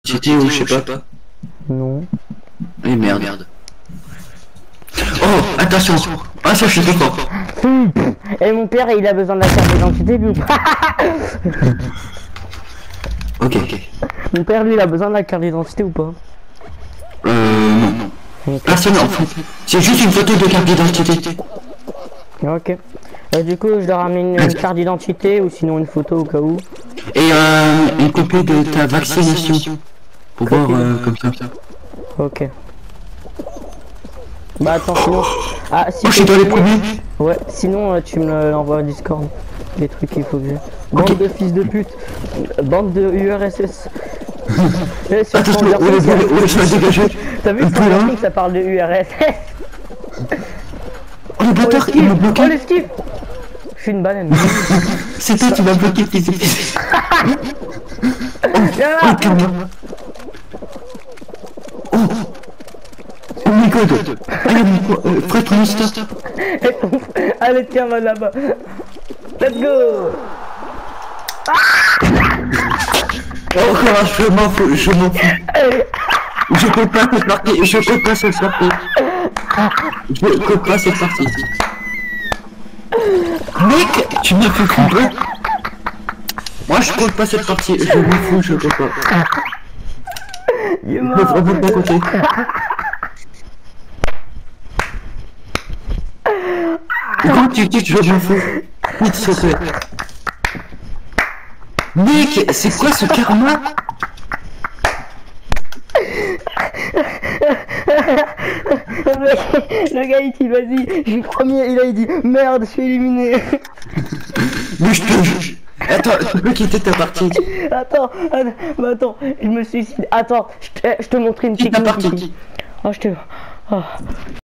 d'identité ou je sais pas. Non. Eh merde. Oh, attention. Ah ça je suis fort. Et mon père, il a besoin de la carte d'identité, lui. Ok. Mon père, lui, il a besoin de la carte d'identité ou pas? Non. Ok. Personne en fout. C'est juste une photo de carte d'identité. Ok. Du coup, je leur ramène une carte d'identité ou sinon une photo au cas où. Et une copie de ta vaccination. Pour voir comme ça. Ok. Bah attends, sinon... Ah, si Oh, je suis dans les premiers. Ouais, sinon tu me l'envoies au Discord. Les trucs qu'il faut que j'ai. Bande de fils de pute. Bande de URSS. Sur Attention, Stranger Things, je vais dégager. t'as vu Stranger Things, ça parle de URSS. Oh le bâtard, il m'a bloqué. Oh l'esquive. Je suis une banane. C'est toi qui m'as bloqué, fils de pute. Viens Oh, là. calme. Oh my god. Frère, ton Insta. Allez tiens, va là-bas. Let's go. Encore, je m'en fous. Je peux pas cette partie. Je peux pas cette partie. Mec, tu m'as fait comprendre. Moi je compte pas cette partie. Je m'en fous, je peux pas. Il est Je peux mort. vraiment pas compter. Quand tu dis que je m'en fous, vite s'il te plaît. Mec, c'est quoi ce karma? Le gars il dit vas-y, je suis premier, il dit merde, je suis éliminé. Mais je te... Attends, tu peux quitter ta partie. Attends, je me suicide. Attends, je te montre une Quitte ta technique partie. ici. Oh, je te... Oh.